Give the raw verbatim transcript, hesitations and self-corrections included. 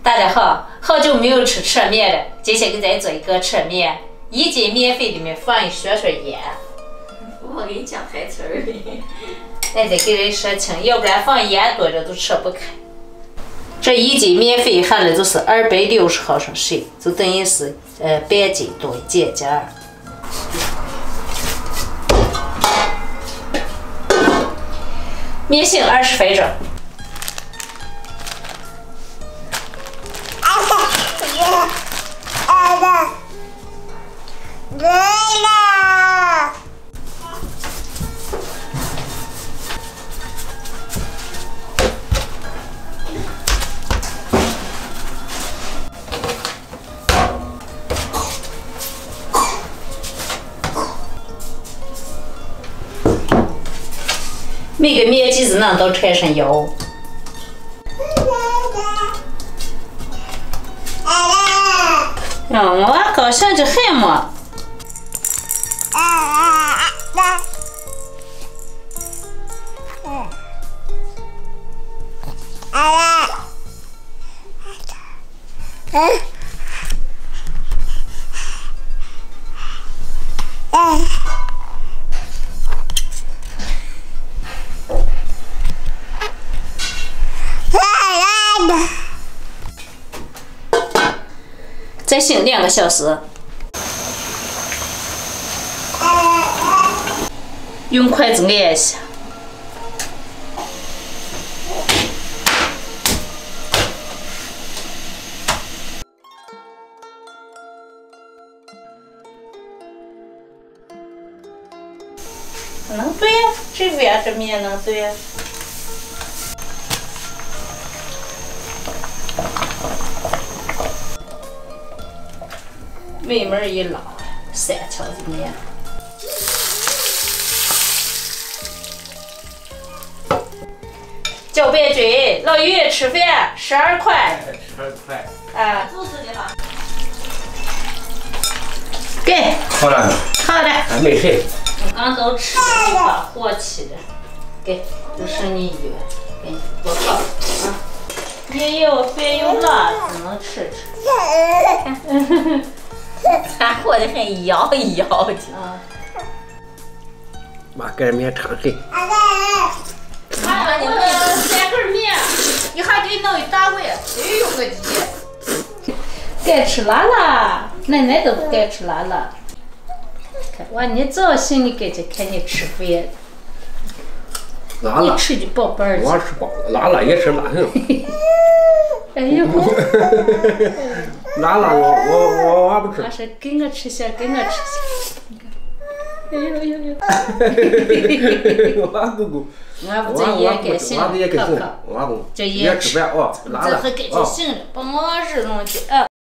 大家好，好久没有吃扯面了，今天给大家做一个扯面，一斤免费的面放一小勺盐。 我给你讲台词儿的。 俺得给人说清，要不然放盐多了都扯不开。这一斤免费含的就是二百六十毫升水，就等于是呃半斤多一点点儿。面醒二十分钟。每个面剂子呢都掺上油。嗯，我高兴就很么。再醒两个小时，用筷子按一下。能对呀，这边这面能对呀。尾门一捞，三条子面。搅拌均，老于吃饭十二块。 十二块。 啊。 就是的哈。 给。 好了。 好的。 还没事。 刚都吃了，把火起了。给，就剩你一碗，给你多烤啊。也有饭有辣，只能吃吃。 咱和的很摇一摇的。 啊。 把盖面尝黑。 妈，你那三根面，一下给你弄一大碗，哎呦我的！该吃辣辣，奶奶都不该吃辣辣。看哇，你早醒你该去看你吃饭。 辣辣。 你吃的饱饱的。 我吃饱了，辣辣也吃辣很。 哎呦！ 辣辣我我我我不吃。 我说给我吃些，给我吃些。哎呦呦呦！ 我姑姑。 我不这也该醒了， 我也该醒了， 我姑这也吃饭哦，辣辣。 这还该醒了，把我日弄的啊。